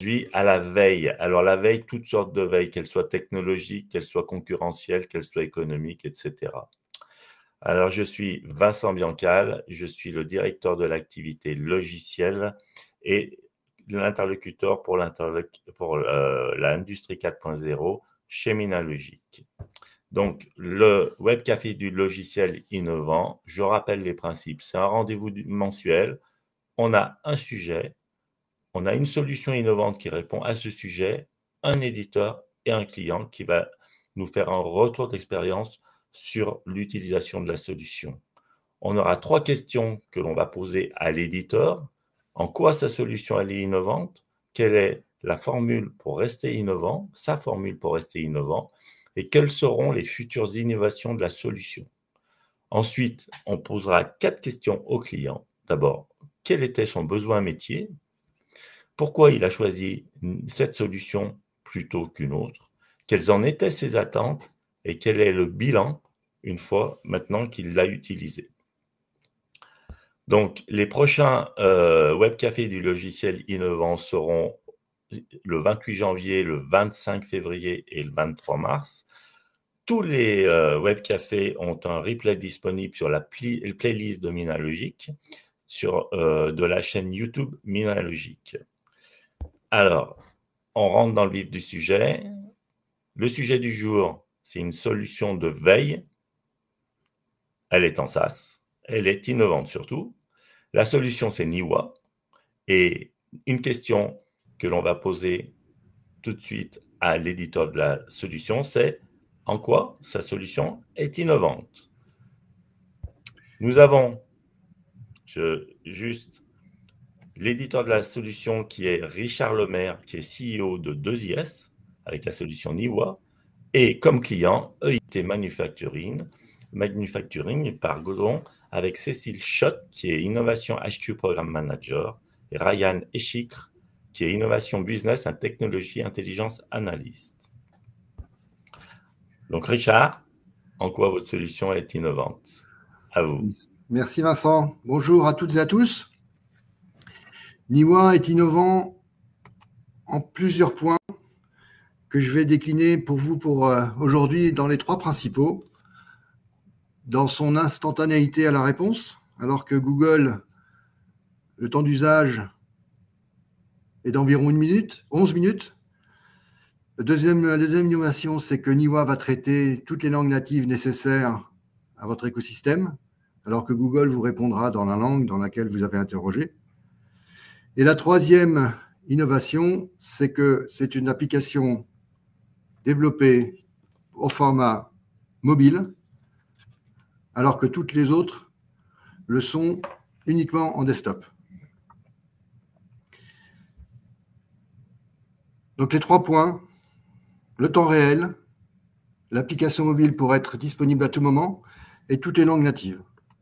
aujourd'hui à la veille. Alors la veille, toutes sortes de veilles, qu'elles soient technologiques, qu'elles soient concurrentielles, qu'elles soient économiques, etc. Alors je suis Vincent Biancal, je suis le directeur de l'activité logicielle et l'interlocuteur pour l'industrie 4.0 chez Minalogic. Donc, le Web Café du logiciel innovant, je rappelle les principes. C'est un rendez-vous mensuel. On a un sujet, on a une solution innovante qui répond à ce sujet, un éditeur et un client qui va nous faire un retour d'expérience sur l'utilisation de la solution. On aura 3 questions que l'on va poser à l'éditeur. En quoi sa solution elle est innovante? Quelle est la formule pour rester innovant? Sa formule pour rester innovant? Et quelles seront les futures innovations de la solution? Ensuite, on posera 4 questions au client. D'abord, quel était son besoin métier? Pourquoi il a choisi cette solution plutôt qu'une autre? Quelles en étaient ses attentes? Et quel est le bilan une fois maintenant qu'il l'a utilisé? Donc, les prochains Web Café du logiciel innovant seront le 28 janvier, le 25 février et le 23 mars. Tous les Web Cafés ont un replay disponible sur la playlist de Minalogic, de la chaîne YouTube Minalogic. Alors, on rentre dans le vif du sujet. Le sujet du jour, c'est une solution de veille. Elle est en SaaS. Elle est innovante surtout. La solution, c'est Niwa. Et une question que l'on va poser tout de suite à l'éditeur de la solution, c'est en quoi sa solution est innovante. Nous avons juste l'éditeur de la solution qui est Richard Lemaire, qui est CEO de 2IS, avec la solution Niwa, et comme client, EIT Manufacturing par Godon, avec Cécile Schott, qui est Innovation HQ Programme Manager, et Ryan Echikre, qui est Innovation Business and Technology Intelligence Analyst. Donc Richard, en quoi votre solution est innovante? À vous. Merci Vincent. Bonjour à toutes et à tous. Niwa est innovant en plusieurs points que je vais décliner pour vous aujourd'hui dans les 3 principaux. Dans son instantanéité à la réponse, alors que Google, le temps d'usage est d'environ 11 minutes. La deuxième innovation, c'est que Niwa va traiter toutes les langues natives nécessaires à votre écosystème, alors que Google vous répondra dans la langue dans laquelle vous avez interrogé. Et la troisième innovation, c'est que c'est une application développée au format mobile, alors que toutes les autres le sont uniquement en desktop. Donc les 3 points, le temps réel, l'application mobile pour être disponible à tout moment et toutes les langues natives.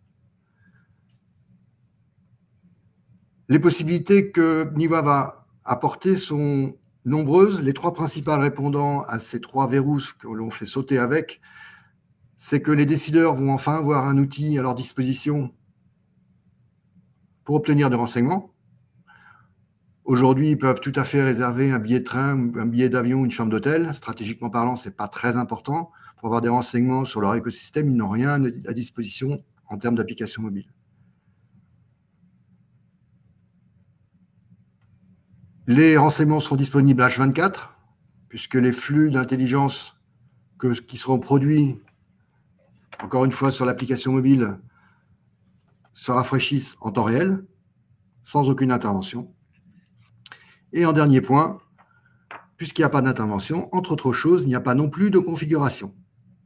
Les possibilités que Niwa va apporter sont nombreuses. Les 3 principales répondant à ces 3 verrous que l'on fait sauter avec, c'est que les décideurs vont enfin avoir un outil à leur disposition pour obtenir des renseignements. Aujourd'hui, ils peuvent tout à fait réserver un billet de train, un billet d'avion, une chambre d'hôtel. Stratégiquement parlant, ce n'est pas très important. Pour avoir des renseignements sur leur écosystème, ils n'ont rien à disposition en termes d'application mobile. Les renseignements sont disponibles H24, puisque les flux d'intelligence qui seront produits, encore une fois, sur l'application mobile, se rafraîchissent en temps réel, sans aucune intervention. Et en dernier point, puisqu'il n'y a pas d'intervention, entre autres choses, il n'y a pas non plus de configuration.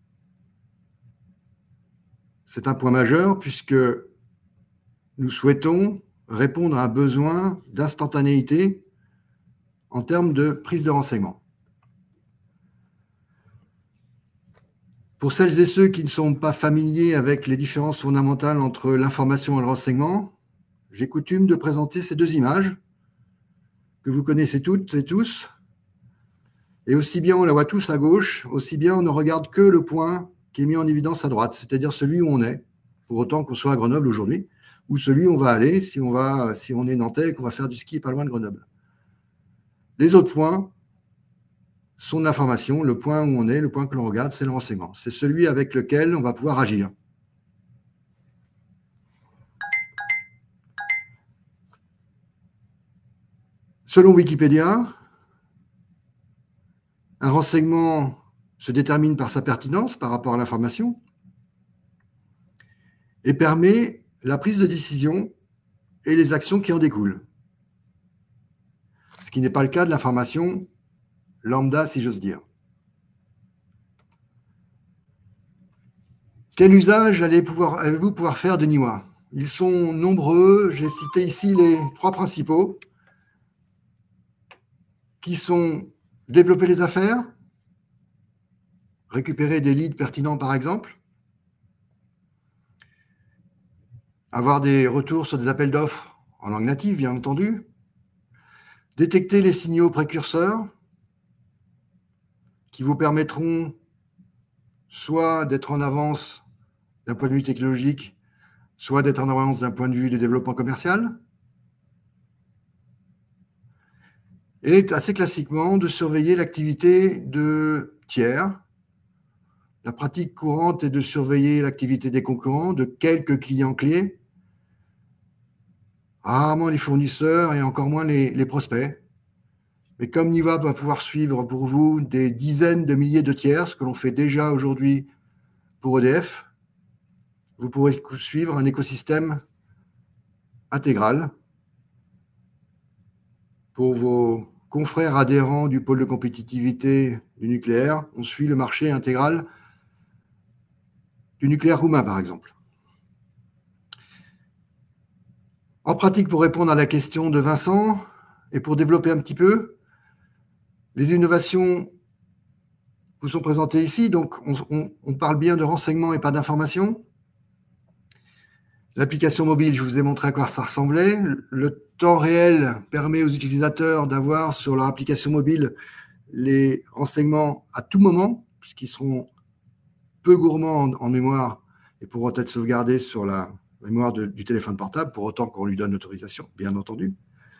C'est un point majeur puisque nous souhaitons répondre à un besoin d'instantanéité en termes de prise de renseignement. Pour celles et ceux qui ne sont pas familiers avec les différences fondamentales entre l'information et le renseignement, j'ai coutume de présenter ces 2 images que vous connaissez toutes et tous. Et aussi bien on la voit tous à gauche, aussi bien on ne regarde que le point qui est mis en évidence à droite, c'est-à-dire celui où on est, pour autant qu'on soit à Grenoble aujourd'hui, ou celui où on va aller si on est nantais et qu'on va faire du ski pas loin de Grenoble. Les autres points sont de l'information. Le point où on est, le point que l'on regarde, c'est le renseignement. C'est celui avec lequel on va pouvoir agir. Selon Wikipédia, un renseignement se détermine par sa pertinence par rapport à l'information et permet la prise de décision et les actions qui en découlent. Ce qui n'est pas le cas de l'information lambda, si j'ose dire. Quel usage allez-vous pouvoir faire de Niwa? Ils sont nombreux. J'ai cité ici les 3 principaux qui sont développer les affaires, récupérer des leads pertinents par exemple, avoir des retours sur des appels d'offres en langue native, bien entendu, détecter les signaux précurseurs qui vous permettront soit d'être en avance d'un point de vue technologique, soit d'être en avance d'un point de vue de développement commercial, et assez classiquement de surveiller l'activité de tiers. La pratique courante est de surveiller l'activité des concurrents, de quelques clients clés, rarement les fournisseurs et encore moins les prospects. Mais comme Niwa va pouvoir suivre pour vous des dizaines de milliers de tiers, ce que l'on fait déjà aujourd'hui pour EDF, vous pourrez suivre un écosystème intégral pour vos confrères adhérents du pôle de compétitivité du nucléaire. On suit le marché intégral du nucléaire roumain, par exemple. En pratique, pour répondre à la question de Vincent et pour développer un petit peu, les innovations vous sont présentées ici. Donc, on parle bien de renseignement et pas d'information. L'application mobile, je vous ai montré à quoi ça ressemblait. Le temps réel permet aux utilisateurs d'avoir sur leur application mobile les renseignements à tout moment, puisqu'ils seront peu gourmands en mémoire et pourront être sauvegardés sur la mémoire du téléphone portable, pour autant qu'on lui donne l'autorisation, bien entendu.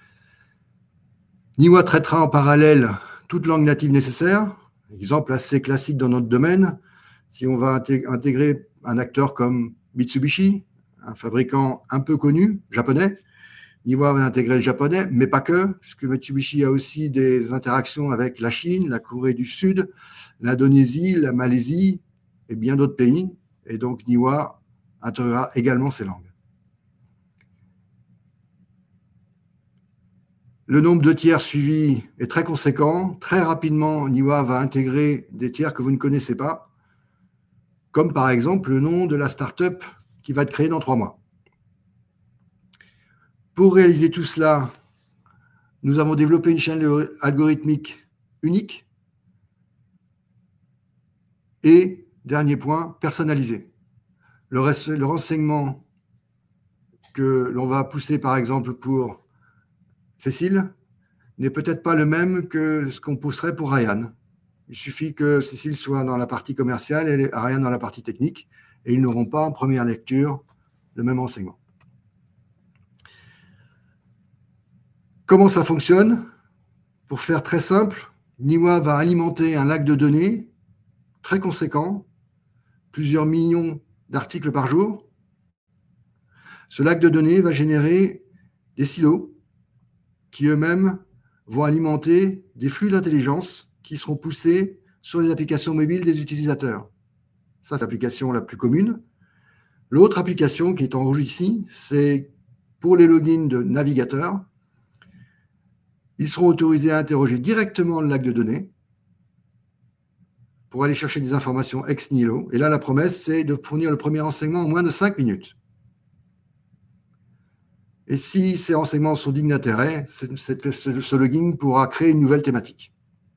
Niwa traitera en parallèle toute langue native nécessaire. Exemple assez classique dans notre domaine, si on va intégrer un acteur comme Mitsubishi, un fabricant un peu connu, japonais, Niwa va intégrer le japonais, mais pas que, puisque Mitsubishi a aussi des interactions avec la Chine, la Corée du Sud, l'Indonésie, la Malaisie et bien d'autres pays. Et donc Niwa intégrera également ces langues. Le nombre de tiers suivis est très conséquent. Très rapidement, Niwa va intégrer des tiers que vous ne connaissez pas, comme par exemple le nom de la start-up qui va être créée dans 3 mois. Pour réaliser tout cela, nous avons développé une chaîne algorithmique unique et, dernier point, personnalisée. Le renseignement que l'on va pousser, par exemple, pour Cécile n'est peut-être pas le même que ce qu'on pousserait pour Ryan. Il suffit que Cécile soit dans la partie commerciale et Ryan dans la partie technique, et ils n'auront pas en première lecture le même renseignement. Comment ça fonctionne? Pour faire très simple, Niwa va alimenter un lac de données très conséquent, plusieurs millions d'articles par jour. Ce lac de données va générer des silos qui eux-mêmes vont alimenter des flux d'intelligence qui seront poussés sur les applications mobiles des utilisateurs. Ça, c'est l'application la plus commune. L'autre application qui est en rouge ici, c'est pour les logins de navigateurs. Ils seront autorisés à interroger directement le lac de données pour aller chercher des informations ex nihilo. Et là, la promesse, c'est de fournir le premier renseignement en moins de 5 minutes. Et si ces renseignements sont dignes d'intérêt, ce login pourra créer une nouvelle thématique.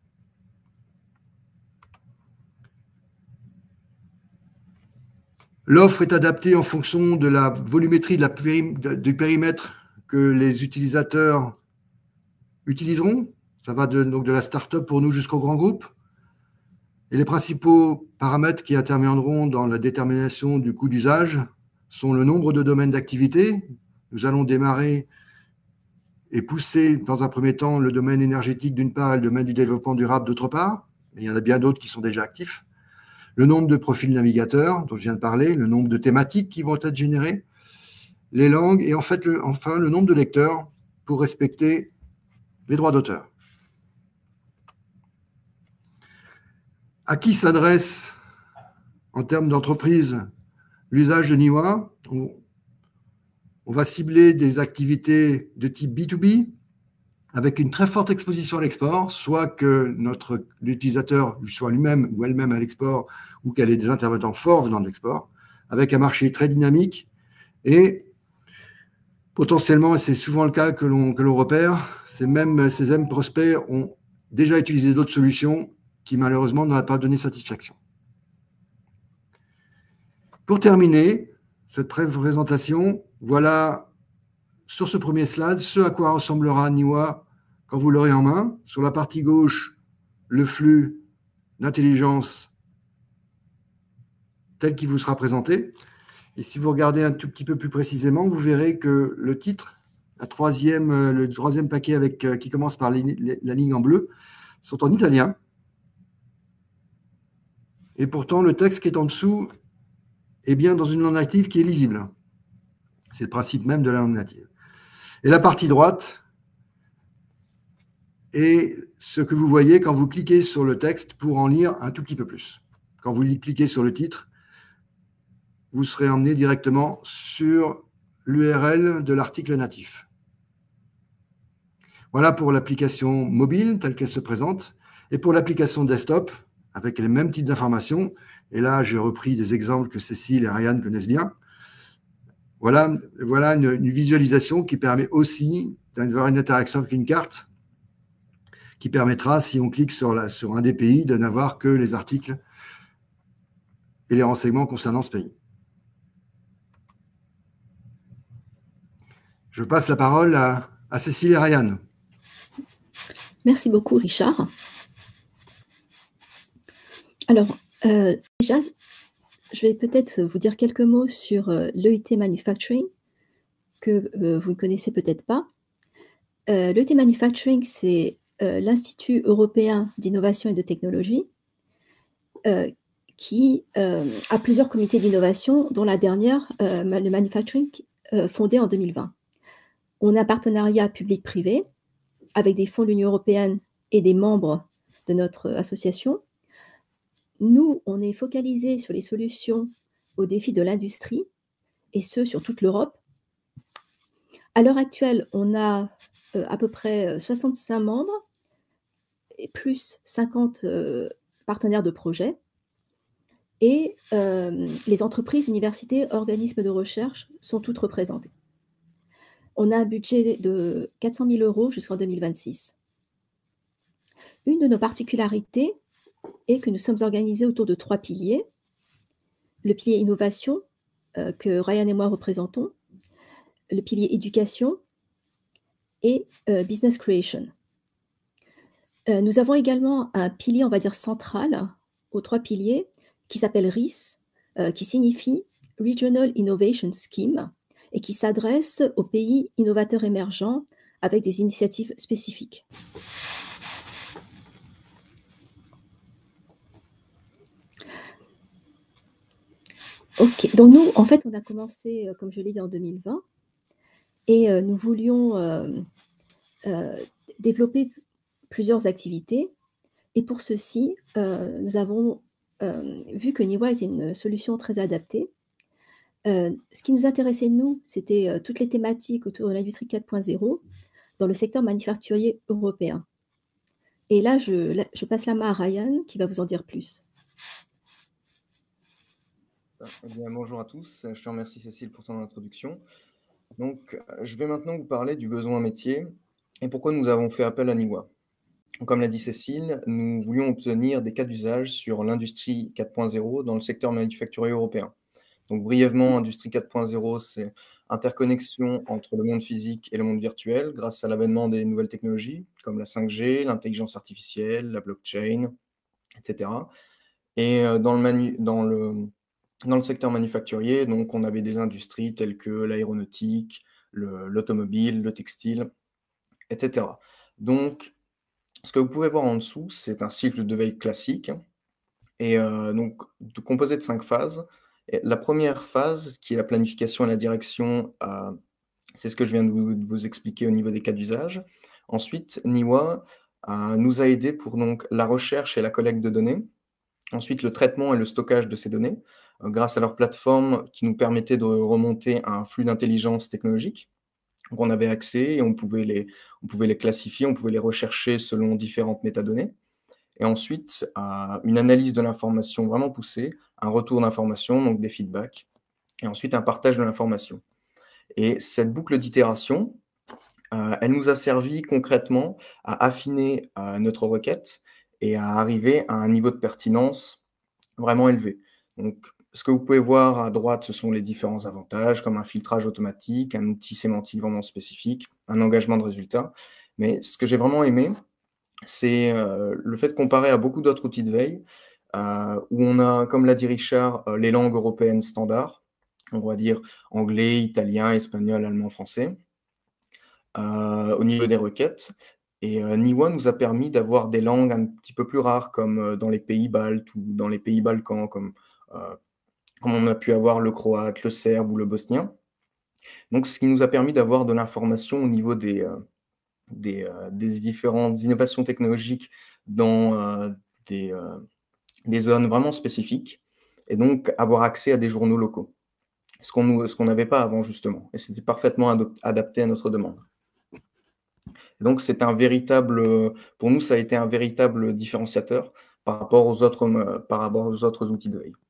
L'offre est adaptée en fonction de la volumétrie du périmètre que les utilisateurs utiliseront. Ça va donc de la start-up pour nous jusqu'au grand groupe. Et les principaux paramètres qui interviendront dans la détermination du coût d'usage sont le nombre de domaines d'activité. Nous allons démarrer et pousser dans un premier temps le domaine énergétique d'une part et le domaine du développement durable d'autre part. Mais il y en a bien d'autres qui sont déjà actifs. Le nombre de profils navigateurs dont je viens de parler, le nombre de thématiques qui vont être générées, les langues et en fait, enfin le nombre de lecteurs pour respecter les droits d'auteur. À qui s'adresse en termes d'entreprise l'usage de Niwa? On va cibler des activités de type B2B avec une très forte exposition à l'export, soit que l'utilisateur soit lui-même ou elle-même à l'export ou qu'elle ait des intervenants forts venant de l'export, avec un marché très dynamique et potentiellement, et c'est souvent le cas que l'on repère, ces mêmes prospects ont déjà utilisé d'autres solutions qui malheureusement n'auraient pas donné satisfaction. Pour terminer cette présentation, voilà sur ce premier slide ce à quoi ressemblera Niwa quand vous l'aurez en main. Sur la partie gauche, le flux d'intelligence tel qu'il vous sera présenté. Et si vous regardez un tout petit peu plus précisément, vous verrez que le titre, le troisième paquet qui commence par la ligne en bleu, sont en italien. Et pourtant, le texte qui est en dessous est bien dans une langue native qui est lisible. C'est le principe même de la langue native. Et la partie droite est ce que vous voyez quand vous cliquez sur le texte pour en lire un tout petit peu plus. Quand vous cliquez sur le titre, vous serez emmené directement sur l'URL de l'article natif. Voilà pour l'application mobile telle qu'elle se présente. Et pour l'application desktop, avec les mêmes types d'informations, et là j'ai repris des exemples que Cécile et Ryan connaissent bien, voilà une visualisation qui permet aussi d'avoir une interaction avec une carte qui permettra, si on clique sur un des pays, de n'avoir que les articles et les renseignements concernant ce pays. Je passe la parole à Cécile et Ryan. Merci beaucoup, Richard. Alors, déjà, je vais peut-être vous dire quelques mots sur l'EIT Manufacturing, que vous ne connaissez peut-être pas. L'EIT Manufacturing, c'est l'Institut européen d'innovation et de technologie, qui a plusieurs comités d'innovation, dont la dernière, le Manufacturing, fondé en 2020. On a un partenariat public-privé avec des fonds de l'Union européenne et des membres de notre association. Nous, on est focalisé sur les solutions aux défis de l'industrie, et ce, sur toute l'Europe. À l'heure actuelle, on a à peu près 65 membres, et plus 50 partenaires de projets. Et les entreprises, universités, organismes de recherche sont toutes représentées. On a un budget de 400 000 € jusqu'en 2026. Une de nos particularités est que nous sommes organisés autour de 3 piliers. Le pilier innovation, que Ryan et moi représentons, le pilier éducation et business creation. Nous avons également un pilier, on va dire, central aux 3 piliers, qui s'appelle RIS, qui signifie Regional Innovation Scheme, et qui s'adresse aux pays innovateurs émergents avec des initiatives spécifiques. Ok, donc nous, en fait, on a commencé, comme je l'ai dit, en 2020, et nous voulions développer plusieurs activités. Et pour ceci, nous avons vu que Niwa était une solution très adaptée. Ce qui nous intéressait, nous, c'était toutes les thématiques autour de l'industrie 4.0 dans le secteur manufacturier européen. Et là, je passe la main à Ryan, qui va vous en dire plus. Eh bien, bonjour à tous, je te remercie Cécile pour ton introduction. Donc, je vais maintenant vous parler du besoin métier et pourquoi nous avons fait appel à Niwa. Comme l'a dit Cécile, nous voulions obtenir des cas d'usage sur l'industrie 4.0 dans le secteur manufacturier européen. Donc, brièvement, industrie 4.0, c'est interconnexion entre le monde physique et le monde virtuel grâce à l'avènement des nouvelles technologies comme la 5G, l'intelligence artificielle, la blockchain, etc. Et dans le secteur manufacturier, donc, on avait des industries telles que l'aéronautique, l'automobile, le textile, etc. Donc, ce que vous pouvez voir en dessous, c'est un cycle de veille classique, et donc composé de 5 phases. Et la première phase, qui est la planification et la direction, c'est ce que je viens de vous expliquer au niveau des cas d'usage. Ensuite, Niwa nous a aidés pour donc la recherche et la collecte de données. Ensuite, le traitement et le stockage de ces données, grâce à leur plateforme qui nous permettait de remonter à un flux d'intelligence technologique. Donc, on avait accès et on pouvait les classifier, on pouvait les rechercher selon différentes métadonnées. Et ensuite, une analyse de l'information vraiment poussée, un retour d'information, donc des feedbacks, et ensuite un partage de l'information. Et cette boucle d'itération, elle nous a servi concrètement à affiner notre requête et à arriver à un niveau de pertinence vraiment élevé. Donc, ce que vous pouvez voir à droite, ce sont les différents avantages, comme un filtrage automatique, un outil sémantique vraiment spécifique, un engagement de résultats. Mais ce que j'ai vraiment aimé, c'est le fait de comparer à beaucoup d'autres outils de veille, où on a, comme l'a dit Richard, les langues européennes standards, on va dire anglais, italien, espagnol, allemand, français, au niveau des requêtes. Et Niwa nous a permis d'avoir des langues un petit peu plus rares, comme dans les pays baltes ou dans les pays balkans, comme on a pu avoir le croate, le serbe ou le bosnien. Donc, ce qui nous a permis d'avoir de l'information au niveau des différentes innovations technologiques dans des zones vraiment spécifiques, et donc avoir accès à des journaux locaux, ce qu'on n'avait pas avant justement, et c'était parfaitement adapté à notre demande. Et donc c'est pour nous, ça a été un véritable différenciateur par rapport aux autres outils de veille.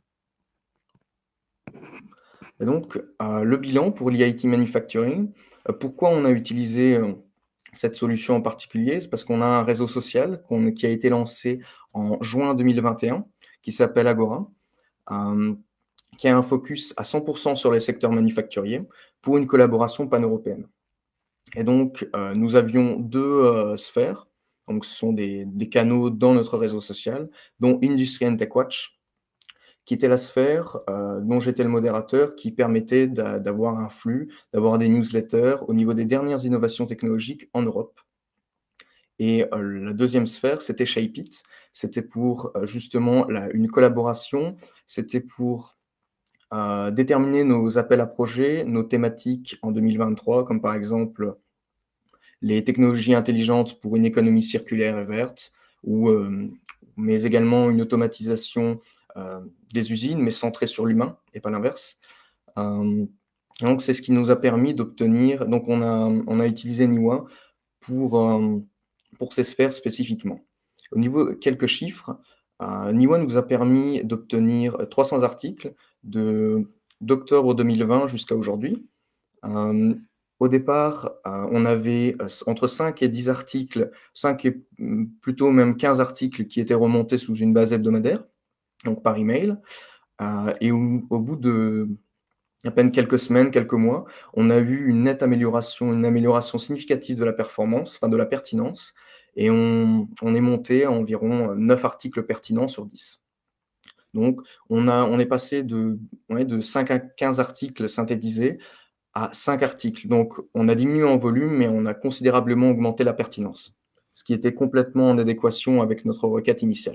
Et donc le bilan pour l'IIT Manufacturing, pourquoi on a utilisé cette solution en particulier, c'est parce qu'on a un réseau social qui a été lancé en juin 2021, qui s'appelle Agora, qui a un focus à 100% sur les secteurs manufacturiers pour une collaboration pan-européenne. Et donc, nous avions deux sphères, donc ce sont des canaux dans notre réseau social, dont Industry and Tech Watch, qui était la sphère dont j'étais le modérateur, qui permettait d'avoir un flux, d'avoir des newsletters au niveau des dernières innovations technologiques en Europe. Et la deuxième sphère, c'était Shape It. C'était pour justement une collaboration, c'était pour déterminer nos appels à projets, nos thématiques en 2023, comme par exemple les technologies intelligentes pour une économie circulaire et verte, mais également une automatisation des usines, mais centrée sur l'humain et pas l'inverse. Donc, c'est ce qui nous a permis d'obtenir. Donc, on a utilisé Niwa pour ces sphères spécifiquement. Au niveau quelques chiffres, Niwa nous a permis d'obtenir 300 articles d'octobre 2020 jusqu'à aujourd'hui. Au départ, on avait entre 5 et 10 articles, 5 et plutôt même 15 articles qui étaient remontés sous une base hebdomadaire, donc par email. Et au bout de à peine quelques semaines, quelques mois, on a eu une amélioration significative de la performance, enfin de la pertinence, et on est monté à environ 9 articles pertinents sur 10. Donc, on est passé de 5 à 15 articles synthétisés à 5 articles. Donc, on a diminué en volume, mais on a considérablement augmenté la pertinence, ce qui était complètement en adéquation avec notre requête initiale.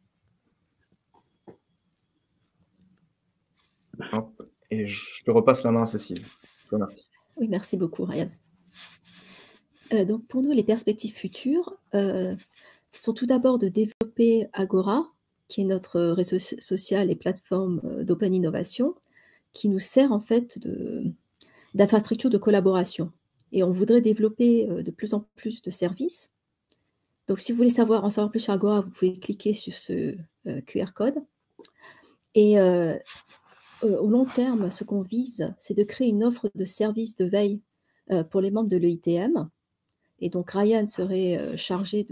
Hop. Et je te repasse la main à Cécile. Je te remercie. Oui, merci beaucoup, Ryan. Donc, pour nous, les perspectives futures sont tout d'abord de développer Agora, qui est notre réseau social et plateforme d'open innovation, qui nous sert en fait d'infrastructure de collaboration. Et on voudrait développer de plus en plus de services. Donc, si vous voulez en savoir plus sur Agora, vous pouvez cliquer sur ce QR code. Et au long terme, ce qu'on vise, c'est de créer une offre de services de veille pour les membres de l'EITM. Et donc, Ryan serait chargé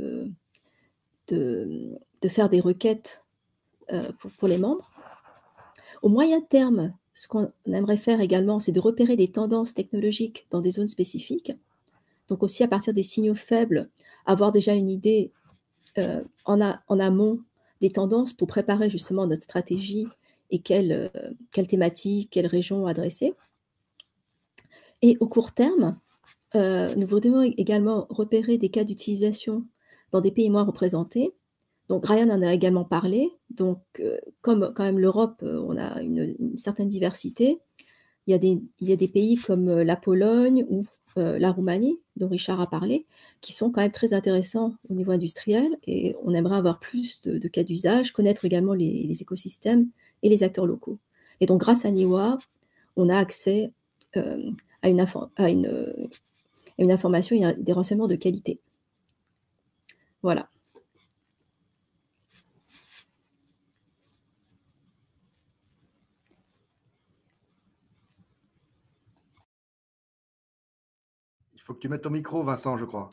de faire des requêtes pour les membres. Au moyen terme, ce qu'on aimerait faire également, c'est de repérer des tendances technologiques dans des zones spécifiques. Donc aussi, à partir des signaux faibles, avoir déjà une idée en amont des tendances pour préparer justement notre stratégie et quelle thématique, quelle région adresser. Et au court terme, nous voudrions également repérer des cas d'utilisation dans des pays moins représentés. Donc, Ryan en a également parlé. Donc, comme quand même l'Europe, on a une certaine diversité, il y a des pays comme la Pologne ou la Roumanie, dont Richard a parlé, qui sont quand même très intéressants au niveau industriel et on aimerait avoir plus de cas d'usage, connaître également les écosystèmes et les acteurs locaux. Et donc, grâce à Niwa, on a accès à une information et à des renseignements de qualité. Voilà. Il faut que tu mettes ton micro, Vincent, je crois.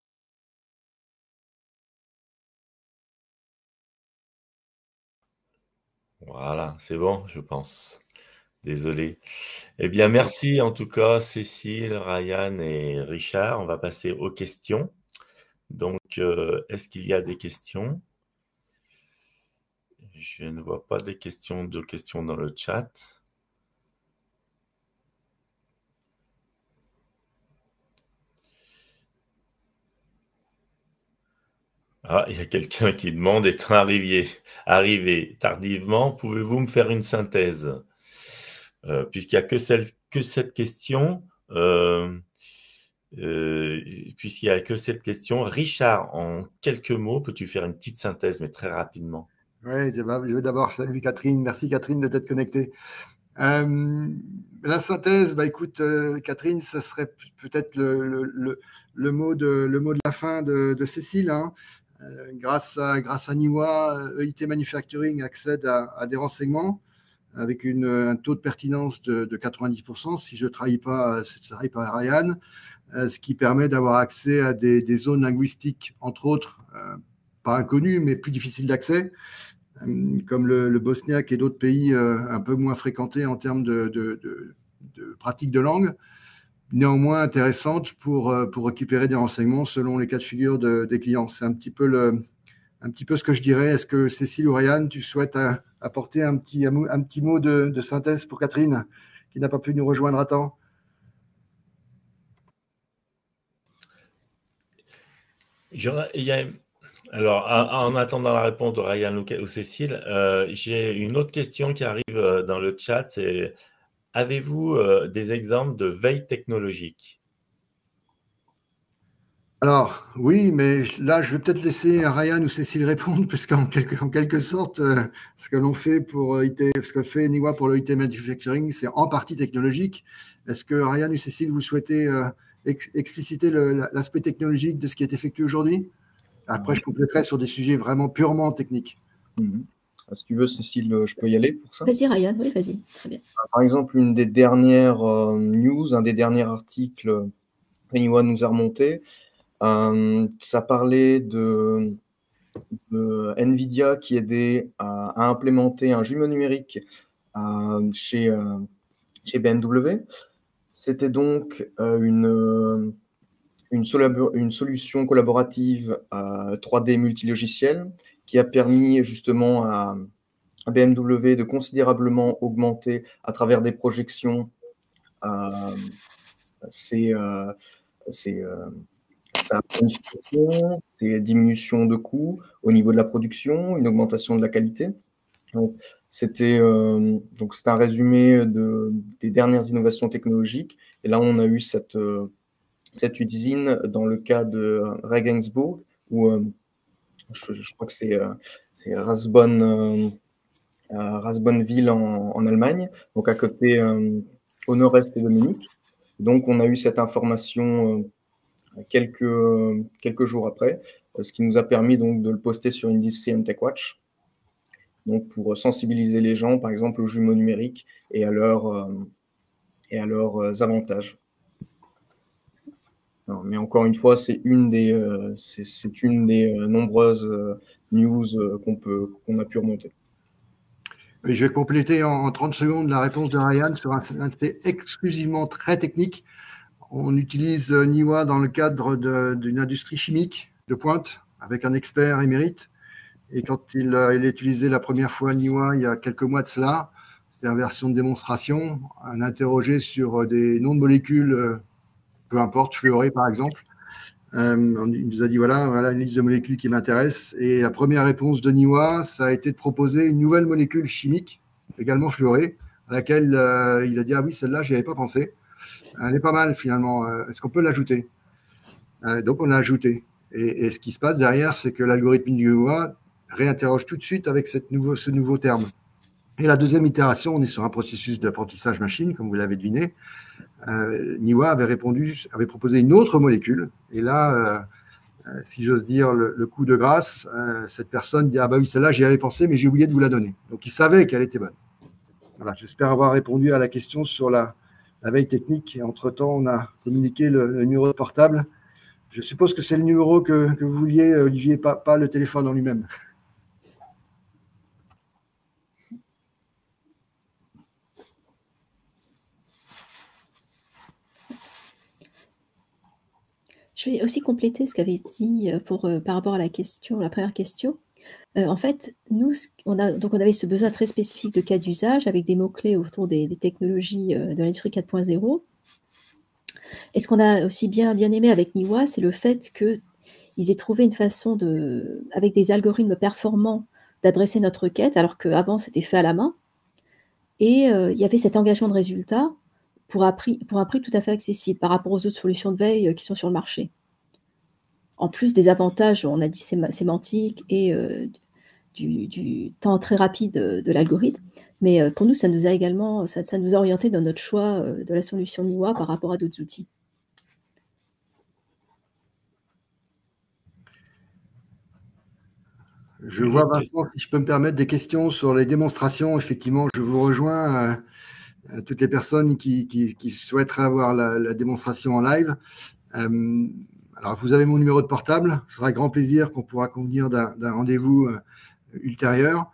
Voilà, c'est bon, je pense. Désolé. Eh bien, merci en tout cas, Cécile, Ryan et Richard. On va passer aux questions. Donc, est-ce qu'il y a des questions? Je ne vois pas de questions dans le chat. Ah, il y a quelqu'un qui demande, étant arrivé tardivement, pouvez-vous me faire une synthèse? Puisqu'il n'y a que cette question, puisqu'il n'y a que cette question, Richard, en quelques mots, peux-tu faire une petite synthèse, mais très rapidement? Oui, je vais d'abord saluer Catherine. Merci Catherine de t'être connectée. La synthèse, bah écoute, Catherine, ce serait peut-être le mot de la fin de Cécile. Hein. Grâce à Niwa, EIT Manufacturing accède à des renseignements avec un taux de pertinence de 90%, si je ne trahis pas Ryan, ce qui permet d'avoir accès à des zones linguistiques, entre autres, pas inconnues, mais plus difficiles d'accès, comme le bosniaque et d'autres pays un peu moins fréquentés en termes de pratique de langue, néanmoins intéressantes pour récupérer des renseignements selon les cas de figure des clients. C'est un petit peu ce que je dirais. Est-ce que Cécile ou Ryan, tu souhaites apporter un petit mot de synthèse pour Catherine, qui n'a pas pu nous rejoindre à temps? Alors, en attendant la réponse de Ryan ou Cécile, j'ai une autre question qui arrive dans le chat, c'est avez-vous des exemples de veille technologique? Alors, oui, mais là, je vais peut-être laisser Ryan ou Cécile répondre, puisqu'en quelque sorte, ce que l'on fait pour ce que fait Niwa pour le IT Manufacturing, c'est en partie technologique. Est-ce que Ryan ou Cécile, vous souhaitez expliciter l'aspect technologique de ce qui est effectué aujourd'hui? Après, je compléterai sur des sujets vraiment purement techniques. Si tu veux, Cécile, je peux y aller pour ça? Vas-y, Ryan, oui, vas-y, très bien. Par exemple, une des dernières news, un des derniers articles que Niwa nous a remonté, ça parlait de NVIDIA qui aidait à implémenter un jumeau numérique chez BMW. C'était donc une solution collaborative 3D multilogicielle qui a permis justement à BMW de considérablement augmenter à travers des projections sa planification, ses diminutions de coûts au niveau de la production, une augmentation de la qualité. Donc, c'était un résumé des dernières innovations technologiques. Et là, on a eu cette usine dans le cas de Regensburg, où je crois que c'est Rasbonneville en Allemagne, donc à côté, au nord-est de Munich. Donc, on a eu cette information quelques jours après, ce qui nous a permis donc de le poster sur Industry & TechWatch, donc pour sensibiliser les gens, par exemple, aux jumeaux numériques et à leurs avantages. Non, mais encore une fois, c'est une des nombreuses news qu'on a pu remonter. Je vais compléter en 30 secondes la réponse de Ryan sur un aspect exclusivement très technique. On utilise Niwa dans le cadre d'une industrie chimique de pointe avec un expert émérite. Et quand il a utilisé la première fois Niwa il y a quelques mois de cela, c'était en version de démonstration, on a interrogé sur des noms de molécules peu importe, fluoré par exemple. Il nous a dit voilà une liste de molécules qui m'intéresse. Et la première réponse de Niwa, ça a été de proposer une nouvelle molécule chimique, également fluorée, à laquelle il a dit ah oui, celle-là, je n'y avais pas pensé. Elle est pas mal finalement. Est-ce qu'on peut l'ajouter? Donc on l'a ajouté. Et ce qui se passe derrière, c'est que l'algorithme Niwa réinterroge tout de suite avec ce nouveau terme. Et la deuxième itération, on est sur un processus d'apprentissage machine, comme vous l'avez deviné. Niwa avait proposé une autre molécule. Et là, si j'ose dire, le coup de grâce, cette personne dit ah bah oui, celle-là, j'y avais pensé, mais j'ai oublié de vous la donner. Donc il savait qu'elle était bonne. Voilà, j'espère avoir répondu à la question sur la veille technique. Et entre-temps, on a communiqué le numéro de portable. Je suppose que c'est le numéro que vous vouliez, Olivier, pas le téléphone en lui-même. Je vais aussi compléter ce qu'avait dit par rapport à la première question. En fait, nous, on avait ce besoin très spécifique de cas d'usage avec des mots-clés autour des technologies de l'industrie 4.0. Et ce qu'on a aussi bien aimé avec Niwa, c'est le fait qu'ils aient trouvé une façon avec des algorithmes performants d'adresser notre requête, alors qu'avant, c'était fait à la main. Et il y avait cet engagement de résultat pour un prix tout à fait accessible par rapport aux autres solutions de veille qui sont sur le marché. En plus des avantages, on a dit sémantiques et du temps très rapide de l'algorithme. Mais pour nous, ça nous a orienté dans notre choix de la solution Niwa par rapport à d'autres outils. Je vois, Vincent, si je peux me permettre, des questions sur les démonstrations. Effectivement, je vous rejoins. Toutes les personnes qui souhaiteraient avoir la démonstration en live. Alors, vous avez mon numéro de portable. Ce sera avec grand plaisir qu'on pourra convenir d'un rendez-vous ultérieur.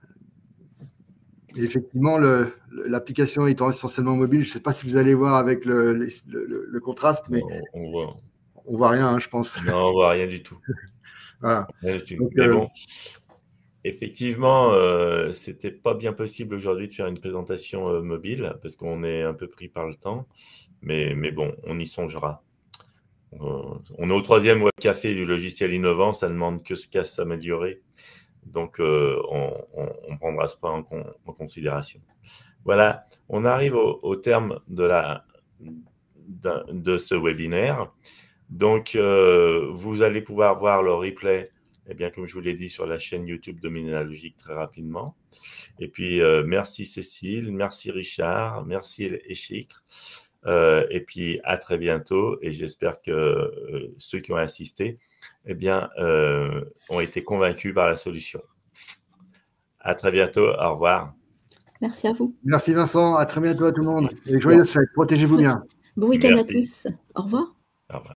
Et effectivement, l'application étant essentiellement mobile, je ne sais pas si vous allez voir avec le contraste, mais on voit rien, hein, je pense. Non, on voit rien du tout. Voilà. Donc, mais bon, effectivement, c'était pas bien possible aujourd'hui de faire une présentation mobile parce qu'on est un peu pris par le temps. Mais bon, on y songera. On est au 3e web café du logiciel innovant, ça ne demande que ce qu'à s'améliorer. Donc, on prendra ce point en considération. Voilà, on arrive au terme de ce webinaire. Donc, vous allez pouvoir voir le replay, eh bien, comme je vous l'ai dit, sur la chaîne YouTube Dominologique très rapidement. Et puis, merci Cécile, merci Richard, merci Échicre. Et puis, à très bientôt. Et j'espère que ceux qui ont assisté, eh bien, ont été convaincus par la solution. À très bientôt. Au revoir. Merci à vous. Merci Vincent. À très bientôt à tout le monde. Et joyeuses fêtes. Protégez-vous bien. Bon week-end à tous. Au revoir. Au revoir.